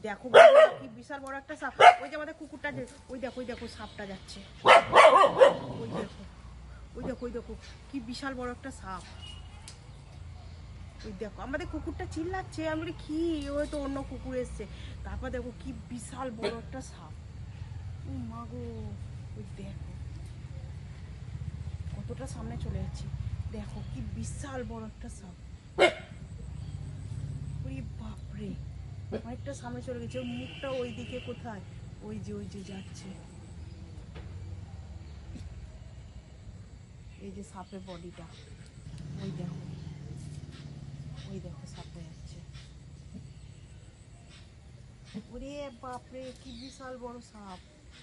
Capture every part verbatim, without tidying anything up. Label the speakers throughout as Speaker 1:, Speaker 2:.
Speaker 1: দেখো কি বিশাল বড় একটা সাপ। ওই যে আমাদের কুকুরটা, ওই দেখো ওই দেখো সাপটা যাচ্ছে, ওই দেখো ওই দেখো ওই দেখো কি বিশাল বড় একটা সাপ। ওই দেখো আমাদের কুকুরটা চিল্লাচ্ছে, আমি বলি কি, ওই তো অন্য কুকুর এসছে। তারপর দেখো কি বিশাল বড় একটা সাপ। ও মা গো, ওই দেখো কতটা সামনে চলে যাচ্ছি, দেখো কি বিশাল বড় একটা সাপ। ওরে বাপরে, অনেকটা সামনে চলে গেছে। মুখটা ওই দিকে কোথায়, ওই যে ওই যে যাচ্ছে, এই যে সাপের বডিটা, ওই দেখো ওই দেখো সাপটা যাচ্ছে। ওরে বাপরে কি বিশাল বড় সাপ।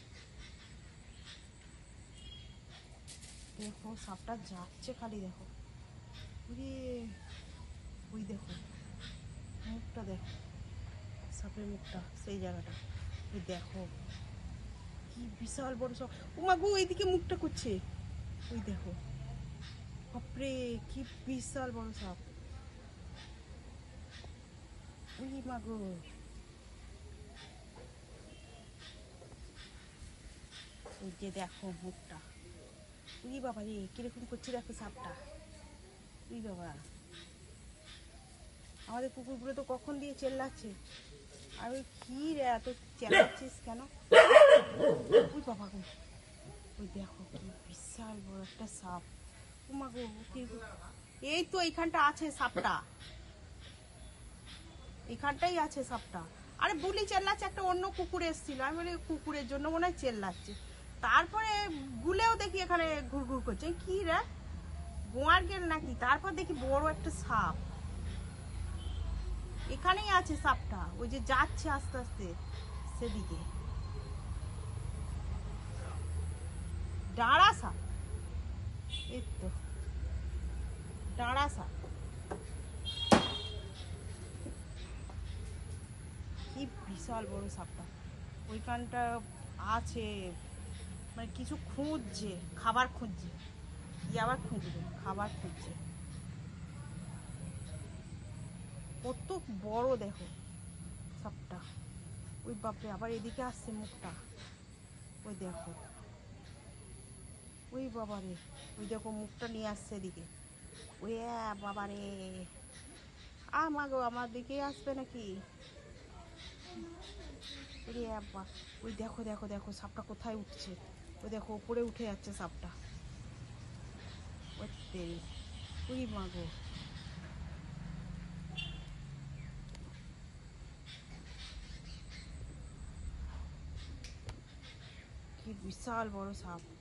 Speaker 1: দেখো সাপটা যাচ্ছে খালি, দেখো ওরে, ওই দেখো মুখটা, দেখো সাপের মুখটা, সেই জায়গাটা, ওই দেখো কি বিশাল বড় সাপ। ও মা গো, এইদিকে মুখটা করছে, ওই দেখো বাপরে কি বিশাল বড় সাপ। ওই মা গো, ওই যে দেখো মুখটা, ওই বাবা রে কিরকম করছে দেখো সাপটা। ওই বাবা, আমাদের কুকুরগুলো তো কখন দিয়ে চেল্লাচ্ছে, আর ওই কি রে এত চেল্লাচ্ছিস কেন। ওই বাবা গো, ওই দেখো কি বিশাল বড় একটা সাপ। ও মা গো, এই তো এইখানটা আছে সাপটা, এখানটাই আছে সাপটা। আরে বুলি চেল্লাচ্ছে, একটা অন্য কুকুর এসেছিল, আমি বলি কুকুরের জন্য মনে হয় চেল্লাচ্ছে। তারপরে গুলেও দেখি এখানে ঘুরঘুর করছে, কি রে গোয়ার গেল নাকি। তারপর দেখি বড় একটা সাপ, এখানেই আছে সাপটা, ওই যে যাচ্ছে আস্তে আস্তে সেদিকে। ডাঁড়া সাপ, এই তো ডাঁড়া সাপ, কি বিশাল বড় সাপটা। ওইখানটা আছে, মানে কিছু খুঁজছে, খাবার খুঁজছে, কি আবার খুঁজবে, খাবার খুঁজছে। কত বড় দেখো সাপটা। ওই বাপরে, আবার এদিকে আসছে মুখটা, ওই দেখো ওই বাবারে, ওই দেখো মুখটা নিয়ে আসছে এদিকে। ওই বাবারে, আ মা গো, আমার দিকেই আসবে নাকি। ওরে আব্বা, ওই দেখো দেখো দেখো সাপটা কোথায় উঠছে, ওই দেখো উপরে উঠে যাচ্ছে সাপটা। ওই তেরি, ওই মা গো, কি বিশাল বড় সাপ।